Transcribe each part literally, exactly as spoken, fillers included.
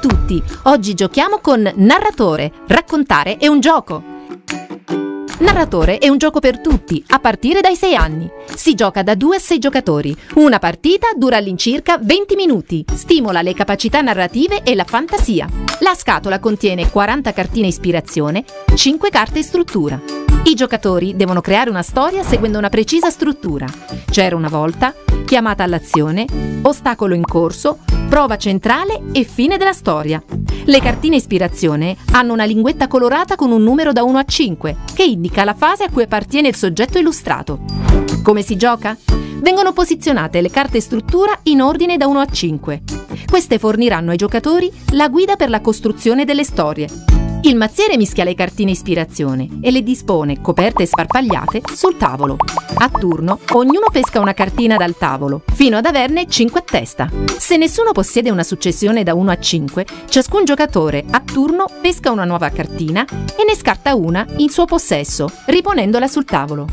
tutti! Oggi giochiamo con Narratore. Raccontare è un gioco. Narratore è un gioco per tutti, a partire dai sei anni. Si gioca da due a sei giocatori. Una partita dura all'incirca venti minuti. Stimola le capacità narrative e la fantasia. La scatola contiene quaranta cartine ispirazione, cinque carte struttura. I giocatori devono creare una storia seguendo una precisa struttura. C'era una volta, chiamata all'azione, ostacolo in corso, prova centrale e fine della storia. Le cartine ispirazione hanno una linguetta colorata con un numero da uno a cinque, che indica la fase a cui appartiene il soggetto illustrato. Come si gioca? Vengono posizionate le carte struttura in ordine da uno a cinque. Queste forniranno ai giocatori la guida per la costruzione delle storie. Il mazziere mischia le cartine ispirazione e le dispone, coperte e sparpagliate, sul tavolo. A turno, ognuno pesca una cartina dal tavolo, fino ad averne cinque a testa. Se nessuno possiede una successione da uno a cinque, ciascun giocatore a turno pesca una nuova cartina e ne scarta una in suo possesso, riponendola sul tavolo.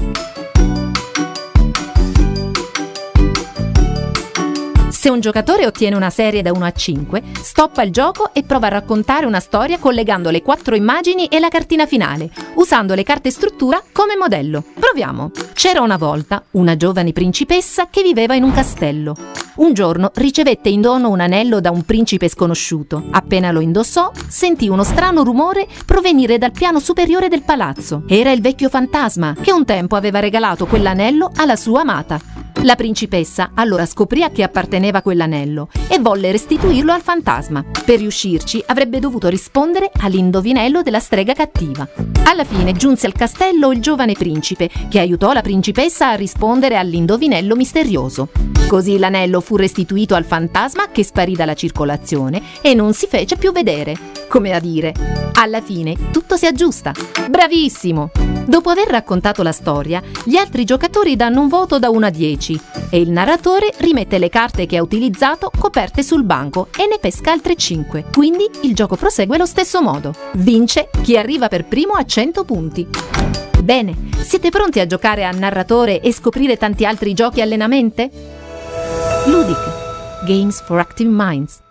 Se un giocatore ottiene una serie da uno a cinque, stoppa il gioco e prova a raccontare una storia collegando le quattro immagini e la cartina finale, usando le carte struttura come modello. Proviamo! C'era una volta una giovane principessa che viveva in un castello. Un giorno ricevette in dono un anello da un principe sconosciuto. Appena lo indossò, sentì uno strano rumore provenire dal piano superiore del palazzo. Era il vecchio fantasma che un tempo aveva regalato quell'anello alla sua amata. La principessa allora scoprì a chi apparteneva quell'anello e volle restituirlo al fantasma. Per riuscirci avrebbe dovuto rispondere all'indovinello della strega cattiva. Alla fine giunse al castello il giovane principe, che aiutò la principessa a rispondere all'indovinello misterioso. Così l'anello fu restituito al fantasma, che sparì dalla circolazione e non si fece più vedere. Come a dire, alla fine tutto si aggiusta. Bravissimo! Dopo aver raccontato la storia, gli altri giocatori danno un voto da uno a dieci e il narratore rimette le carte che ha utilizzato coperte sul banco e ne pesca altre cinque. Quindi il gioco prosegue allo stesso modo. Vince chi arriva per primo a cento punti. Bene, siete pronti a giocare a Narratore e scoprire tanti altri giochi allenamente? Ludic. Games for Active Minds.